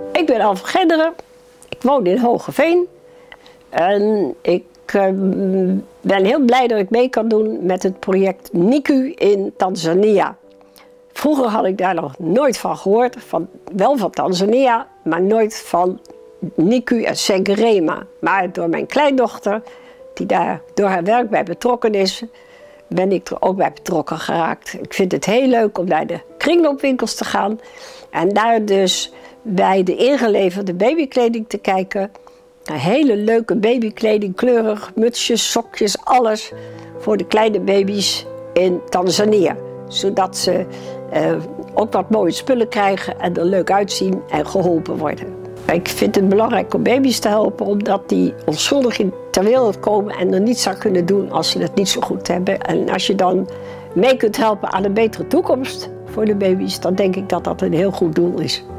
Ik ben Al van Genderen. Ik woon in Hogeveen. En ik ben heel blij dat ik mee kan doen met het project NICU in Tanzania. Vroeger had ik daar nog nooit van gehoord. Wel van Tanzania, maar nooit van NICU en Sengerema. Maar door mijn kleindochter, die daar door haar werk bij betrokken is, ben ik er ook bij betrokken geraakt. Ik vind het heel leuk om naar de kringloopwinkels te gaan en daar dus bij de ingeleverde babykleding te kijken. Hele leuke babykleding, kleurig, mutsjes, sokjes, alles voor de kleine baby's in Tanzania. Zodat ze ook wat mooie spullen krijgen en er leuk uitzien en geholpen worden. Ik vind het belangrijk om baby's te helpen, omdat die onschuldig ter wereld komen en er niets aan kunnen doen als ze het niet zo goed hebben. En als je dan mee kunt helpen aan een betere toekomst voor de baby's, dan denk ik dat dat een heel goed doel is.